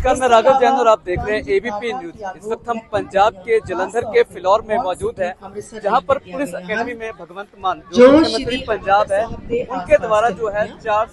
नमस्कार, मैं राघव जैन और आप देख रहे हैं एबीपी न्यूज। इस वक्त हम पंजाब के जलंधर के फिलौर में मौजूद हैं, जहां पर पुलिस अकेडमी में भगवंत मान जो मुख्यमंत्री पंजाब है, उनके द्वारा जो है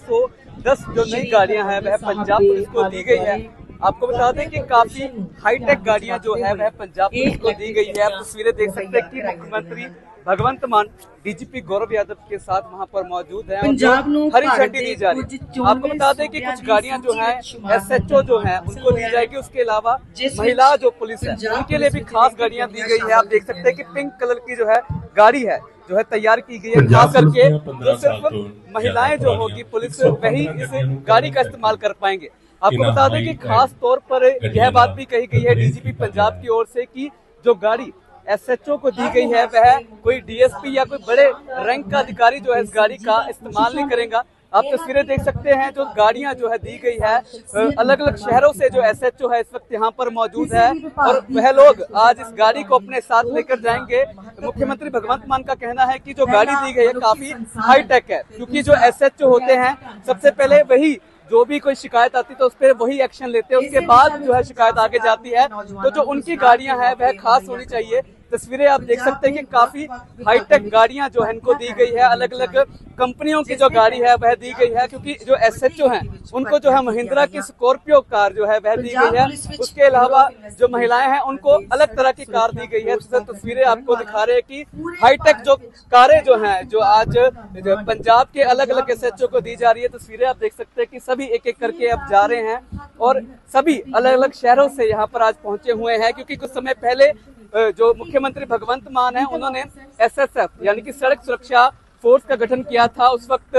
410 जो नई गाड़ियां हैं वह पंजाब पुलिस को दी गई है। आपको बता दें कि काफी हाईटेक गाड़ियां जो है वह पंजाब पुलिस को दी गई है। आप तस्वीरें देख सकते हैं कि मुख्यमंत्री भगवंत मान डीजीपी गौरव यादव के साथ वहां पर मौजूद है और हरी झंडी दी जा रही है। आपको बता दें कि कुछ गाड़ियां जो हैं एसएचओ जो हैं उनको दी जाएगी। उसके अलावा महिला जो पुलिस है उनके लिए भी खास गाड़ियां दी गई है। आप देख सकते हैं कि पिंक कलर की जो है गाड़ी है जो है तैयार की गई है, खास करके जो सिर्फ महिलाएं जो होगी पुलिस वही इस गाड़ी का इस्तेमाल कर पाएंगे। आपको बता दें कि खास तौर पर यह बात भी कही गई है डीजीपी पंजाब की ओर से कि जो गाड़ी एसएचओ को दी गई है वह कोई डीएसपी या कोई बड़े रैंक का अधिकारी जो है इस गाड़ी का इस्तेमाल नहीं करेगा। आप तस्वीरें देख सकते हैं जो गाड़ियां जो है दी गई है, अलग अलग शहरों से जो एसएचओ है इस वक्त यहाँ पर मौजूद है और वह लोग आज इस गाड़ी को अपने साथ लेकर जाएंगे। मुख्यमंत्री भगवंत मान का कहना है कि जो गाड़ी दी गई है काफी हाईटेक है, क्योंकि जो एसएचओ होते हैं सबसे पहले वही जो भी कोई शिकायत आती है तो उस पर वही एक्शन लेते हैं, उसके बाद जो है शिकायत आगे जाती है। तो जो उनकी गाड़ियां हैं वह खास होनी चाहिए। तस्वीरें आप देख सकते हैं कि काफी हाईटेक गाड़ियां जो है इनको दी गई है, अलग अलग कंपनियों की जो गाड़ी है वह दी गई है, क्योंकि जो एसएचओ हैं उनको जो है महिंद्रा की स्कॉर्पियो कार जो है वह दी गई है। उसके अलावा जो महिलाएं हैं उनको अलग तरह की कार दी गई है। तस्वीरें आपको दिखा रहे हैं कि हाईटेक जो कारें जो हैं जो आज पंजाब के अलग अलग एसएचओ को दी जा रही है। तस्वीरें आप देख सकते हैं कि सभी एक एक करके अब जा रहे हैं और सभी अलग अलग शहरों से यहाँ पर आज पहुंचे हुए हैं, क्योंकि कुछ समय पहले जो मुख्यमंत्री भगवंत मान है उन्होंने एसएसएफ यानी कि सड़क सुरक्षा फोर्स का गठन किया था। उस वक्त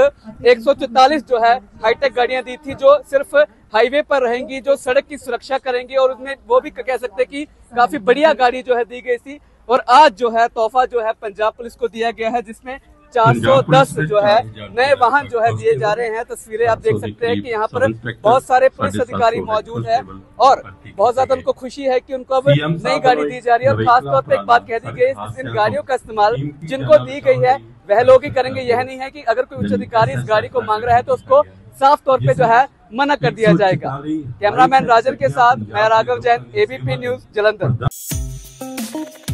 144 जो है हाईटेक गाड़ियां दी थी जो सिर्फ हाईवे पर रहेंगी, जो सड़क की सुरक्षा करेंगी, और उसमें वो भी कह सकते हैं कि काफी बढ़िया गाड़ी जो है दी गई थी। और आज जो है तोहफा जो है पंजाब पुलिस को दिया गया है, जिसमें 410 जो है नए वाहन जो है दिए जा रहे हैं। तस्वीरें आप देख सकते हैं कि यहाँ पर बहुत सारे पुलिस अधिकारी मौजूद हैं और बहुत ज्यादा उनको खुशी है कि उनको अब नई गाड़ी दी जा रही है। और खास तौर पे एक बात कह दी गई, इन गाड़ियों का इस्तेमाल जिनको दी गई है वह लोग ही करेंगे। यह नहीं है कि अगर कोई उच्च अधिकारी इस गाड़ी को मांग रहा है तो उसको साफ तौर पे जो है मना कर दिया जाएगा। कैमरामैन राजन के साथ मैं राघव जैन, एबीपी न्यूज, जलंधर।